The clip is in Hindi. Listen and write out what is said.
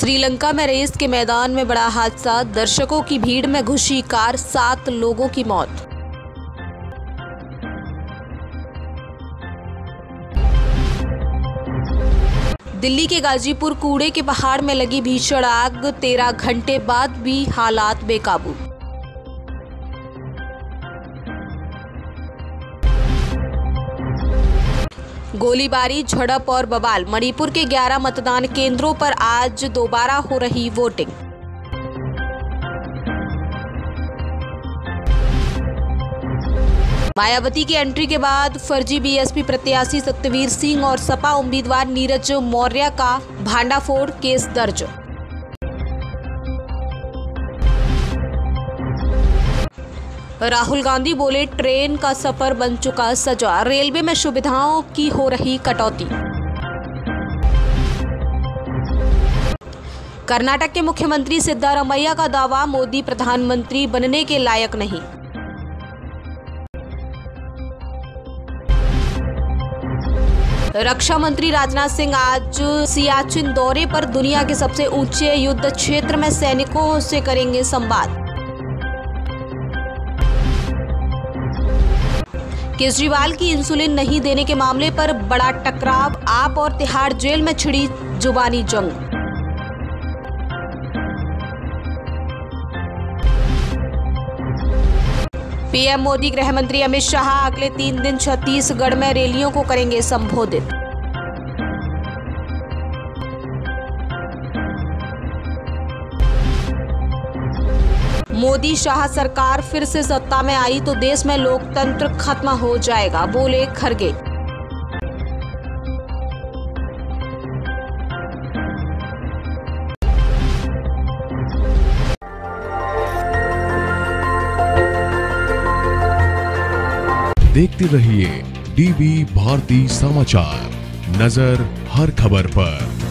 श्रीलंका में रेस के मैदान में बड़ा हादसा, दर्शकों की भीड़ में घुसी कार, 7 लोगों की मौत। दिल्ली के गाजीपुर कूड़े के पहाड़ में लगी भीषण आग, 13 घंटे बाद भी हालात बेकाबू। गोलीबारी, झड़प और बवाल, मणिपुर के 11 मतदान केंद्रों पर आज दोबारा हो रही वोटिंग। मायावती की एंट्री के बाद फर्जी बीएसपी प्रत्याशी सत्यवीर सिंह और सपा उम्मीदवार नीरज मौर्य का भांडाफोड़ केस दर्ज। राहुल गांधी बोले, ट्रेन का सफर बन चुका सजा, रेलवे में सुविधाओं की हो रही कटौती। कर्नाटक के मुख्यमंत्री सिद्धारमैया का दावा, मोदी प्रधानमंत्री बनने के लायक नहीं। रक्षा मंत्री राजनाथ सिंह आज सियाचिन दौरे पर, दुनिया के सबसे ऊंचे युद्ध क्षेत्र में सैनिकों से करेंगे संवाद। केजरीवाल की इंसुलिन नहीं देने के मामले पर बड़ा टकराव, आप और तिहाड़ जेल में छिड़ी जुबानी जंग। पीएम मोदी, गृह मंत्री अमित शाह अगले 3 दिन छत्तीसगढ़ में रैलियों को करेंगे संबोधित। मोदी शाह सरकार फिर से सत्ता में आई तो देश में लोकतंत्र खत्म हो जाएगा, बोले खरगे। देखते रहिए डीवी भारती समाचार, नजर हर खबर पर।